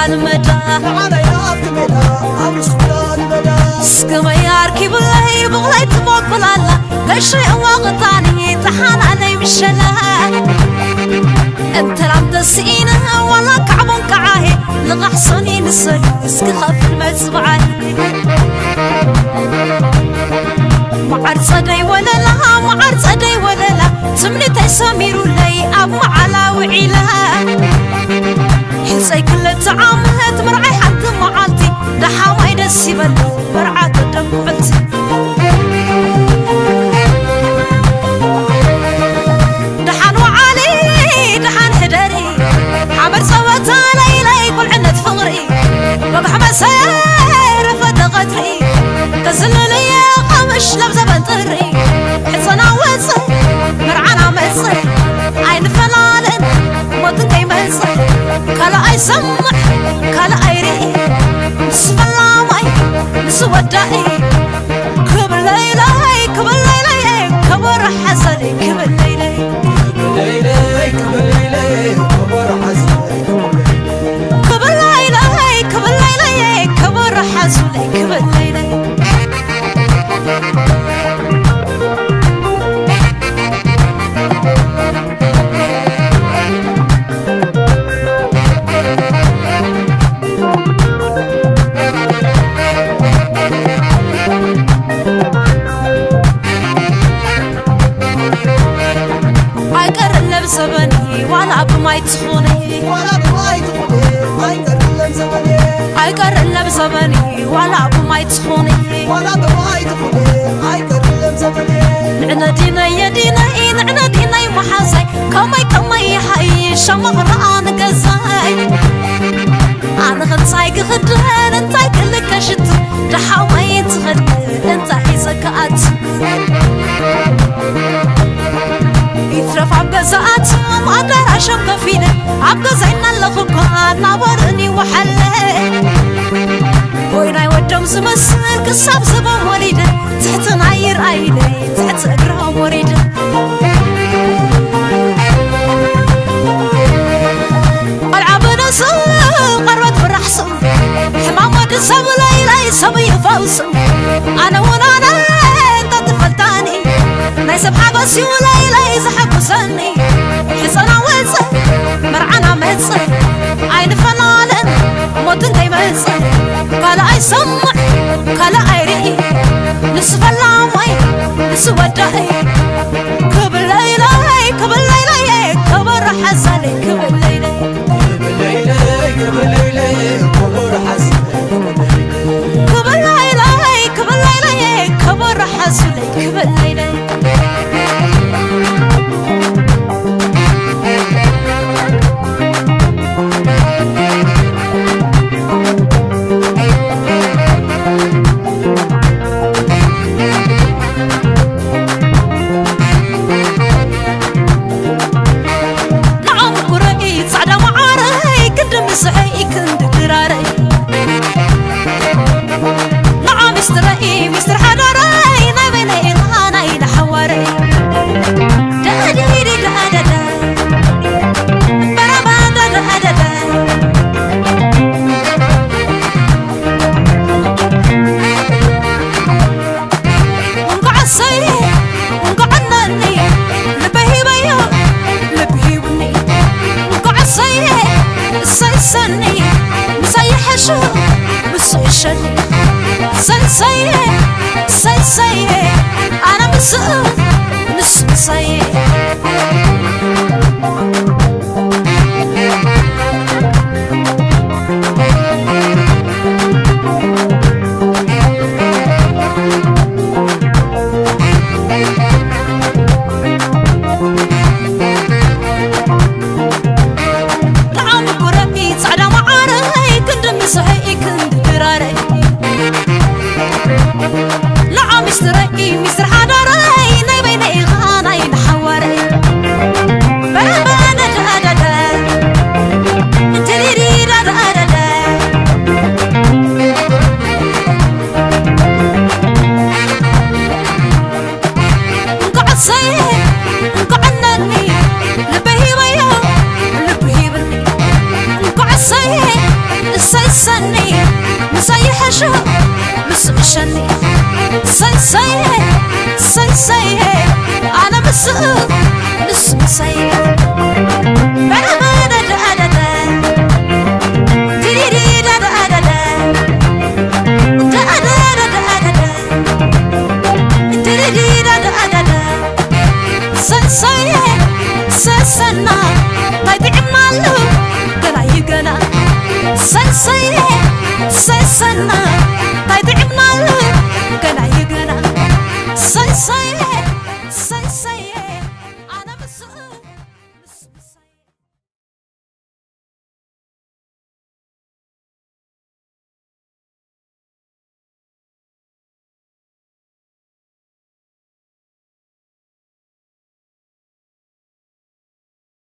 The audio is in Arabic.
المدى أنا يافت مدى أبو سبلا المدى سكما ياركي بالله بغلي تبوك بالله قشري وقطاني تحان علي مشلا انت رام دسينا ولا كعبون كعاهي لغحصني نسل اسك خاف المزبعي معرض صدي ولا لها معرض صدي ولا لا تمني تساميرو لي أبو على وعيلها حسي كل تعاملت مرعي حد معالتي دحا ما يدسي بل برعا قدم قلتي دحان وعالي دحان حدري حبر صوتا ليلي كل عنة فغري وضح مسير فد قدري تزل لي قمش لبزة بنطري حصنا وصل مرعانا مصر عين فلالن موتن كي مصر كلا أي سمع كلا أي رئي نس فلامي نس ودائي كبر ليلي كبر ليلي كبر حسني كبر ليلي ليلي كبر ليلي كبر حسني كبر ليلي كبر ليلي كبر حسني كبر ليلي زبني ولا بماي تخوني ولا بماي تخوني أيقر اللب زبني ولا بماي تخوني ولا بماي تخوني أيقر اللب زبني نعنا دينا يا دينا نعنا دينا محاسي كمي حي شمغ ران قزاي أنا غنصايق غدر انت كلك شت دحاوي تغدر انت حيزك أت يترف عبقزات مقدر عشم كفينة عبقزينا اللخوكان نابرني وحلي ويناي ودم زمسل كساب زبا مريدة تحت نعير عيني تحت اقرها مريدة العب نسل قربت برحصن حمامة دسب ليلي سبي فوسن أنا ونانا انت تفلتاني نايسب حبسي وليلي زحبسني حصنا وصل مرعنا مصر عين فنالن موتن كي مصر كلا أي سمع كلا أي رئي نس فلامي نس ودائي كبر ليلي كبر ليلي كبر حسني كبر ليلي كبر ليلي كبر حسني كبر ليلي كبر ليلي كبر حسني كبر ليلي مستر حضري نبينا إلهانا إلى حواري دادي دادا برابا دادا ونقعصي ونقعنني لبهي بيو لبهي وني ونقعصي سيسني مسيح شو مسيشني سي أنا مسؤول نس سي نعم قربي صعدا معاري كندم مسحي كند قراري لا مستر حضري نبينا إغانا ينحوري برابانا دادا تريري دادا نقعصي نقعنني لبهي بيو لبهي بني نقعصي مسني مسيح شو مسمشني سي أنا مسي سنة طيب عمالو قلا يقنا سنة طيب عمالو قلا يقنا